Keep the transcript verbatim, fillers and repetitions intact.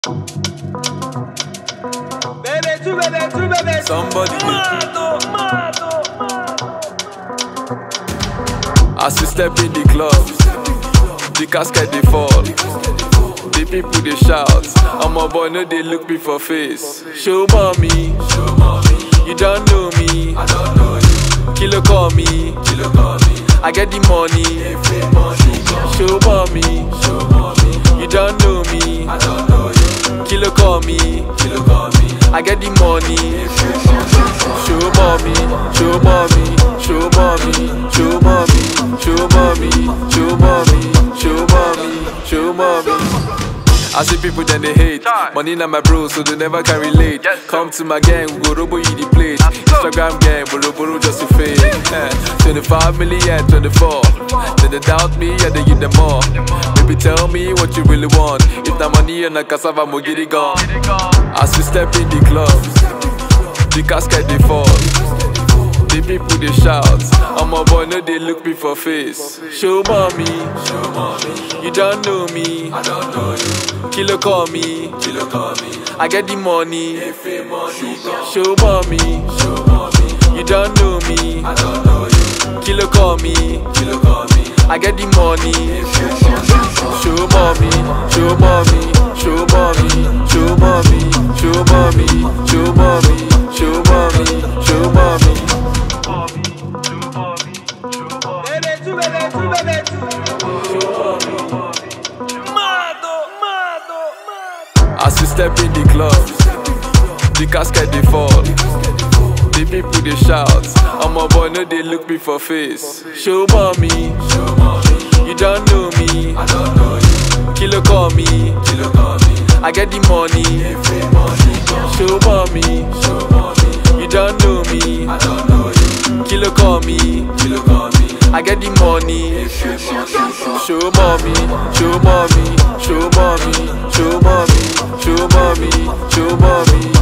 Somebody Mado, mado, as we step in the club, the casket they fall, the people they shout. I'm a boy, no they look me for face. Show mommy, you don't know me. Kilo call me, I get the money. Show mommy, you don't know me. Kilo call me, I get the money. Show mommy, show mommy, show mommy, show mommy, show mommy, show mommy, show mommy, show mommy. I see people then they hate. Money na my bro, so they never can relate. Come to my gang, we go robo you the plate. Instagram gang, boro boro just to fade. twenty-five million, twenty-four. Then they doubt me, yeah they give them more. Baby tell me what you really want. If na money and na cassava, mo get it gone. As we step in the club, the casket they fall, the people they shout. I'm a boy, no they look me for face. Show mommy, you don't know me. Kilo call me, I get the money. Show mommy, you don't know me. Kilo call me, I get the money. Show mommy, show mommy, show mommy, show mommy, show mommy, show mommy, show mommy, show mommy. As we step in the club, the casket they fall, the people they shout. I'm a boy, no they look me for face. Show mommy, you don't know me. Kilo call me, I get the money. Show mommy, you don't know me. Kilo call me, I get the money. Show mommy, show mommy, show mommy, show mommy, show mommy, show mommy.